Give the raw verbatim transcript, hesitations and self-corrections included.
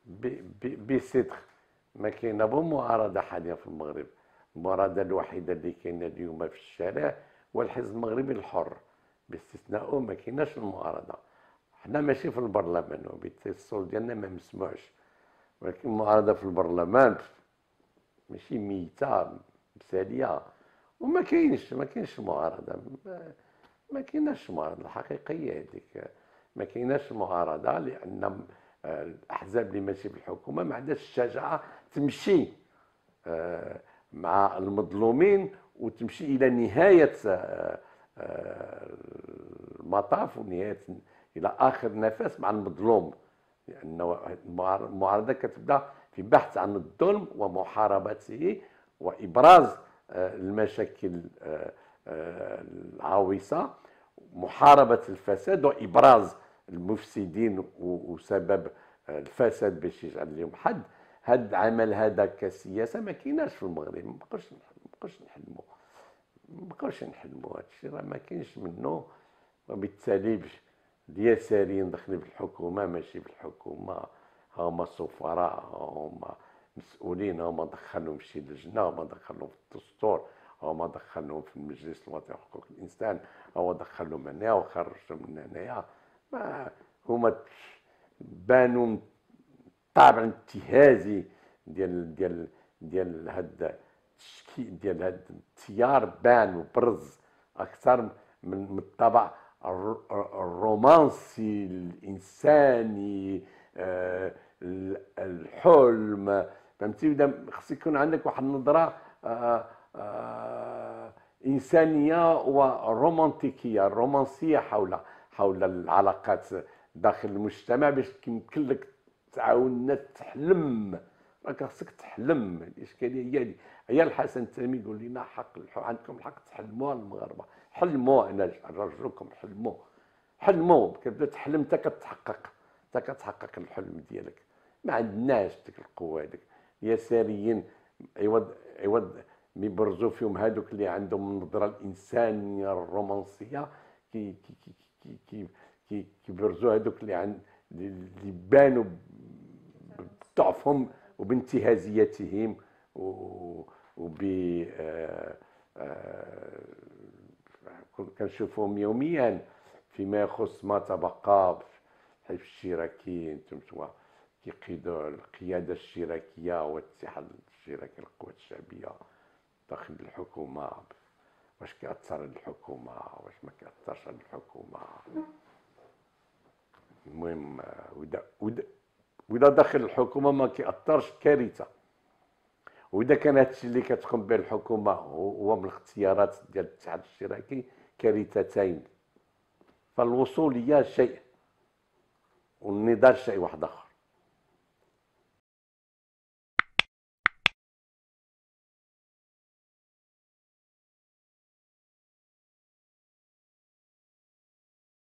بصدق ما كاينه بو معارضه حاليا في المغرب. المعارضه الوحيده اللي كاينه اليوم في الشارع هو الحزب المغربي الحر، باستثناء ما كايناش المعارضه. حنا ماشي في البرلمان وبالتالي الصوت ديالنا ما مسموعش، ولكن المعارضه في البرلمان ماشي ميته مساليه، وما كاينش ما كاينش معارضه، ما, ما كايناش معارضه الحقيقيه هذيك. ما كايناش معارضه لان الاحزاب اللي ماشي في الحكومه ما عندهاش الشجاعه تمشي مع المظلومين وتمشي الى نهايه المطاف ونهايه الى اخر نفس مع المظلوم، لان المعارضه كتبدا في بحث عن الظلم ومحاربته وابراز المشاكل العويصه، محاربه الفساد وابراز المفسدين وسبب الفساد باش يجعل لهم حد. هاد العمل هذا كسياسه ما كايناش في المغرب، ما بقاوش ما بقاوش نحلموا ما بقاوش نحلموا هذا الشيء راه ما كاينش منه. وبالتالي اليساريين داخلين في الحكومه ماشي في الحكومه، هما سفراء، هما مسؤولين، هما دخلهم في شي لجنه، هما دخلهم في الدستور، هما دخلهم في المجلس الوطني لحقوق الانسان، هو دخلهم هنا وخرجهم من هنايا. هما بانوا طابع انتهازي ديال ديال ديال هاد التشكيل ديال هاد التيار، بان وبرز اكثر من الطابع الرومانسي الانساني، آه الحلم، فهمتي. خص يكون عندك واحد النظره آه آه انسانيه ورومانتيكيه رومانسيه حول حول العلاقات داخل المجتمع، باش يمكن لك تعاون الناس تحلم. راك خصك تحلم. الاشكاليه هي هذه. هي الحسن الثاني يقول لنا حق عندكم الحق تحلموا المغاربه، حلموا، انا نرجوكم حلموا حلموا. كتبدا تحلم حتى كتحقق، حتى كتحقق الحلم ديالك. ما عندناش ديك القوه هذيك. اليساريين عوض عوض يبرزوا فيهم هذوك اللي عندهم النظره الانسانيه الرومانسيه، كي كي كي كي كي كي كيبرزوا هذوك اللي عند اللي بانوا بضعفهم وبانتهازيتهم وب كنشوفهم يوميا فيما يخص ما تبقى في الاشتراكيين. انتم كيقيدوا القياده الاشتراكيه والاتحاد الاشتراكي للقوات الشعبيه داخل الحكومه. واش كيأثر على الحكومه واش ما كيأثرش على الحكومه؟ المهم ودا ودا وإذا داخل الحكومه ما كيأثرش كارثه. وإذا كان هادشي اللي كتقوم به الحكومه هو من الاختيارات ديال الاتحاد الاشتراكي، كارثتين. فالوصوليه شيء والنضال شيء واحد اخر.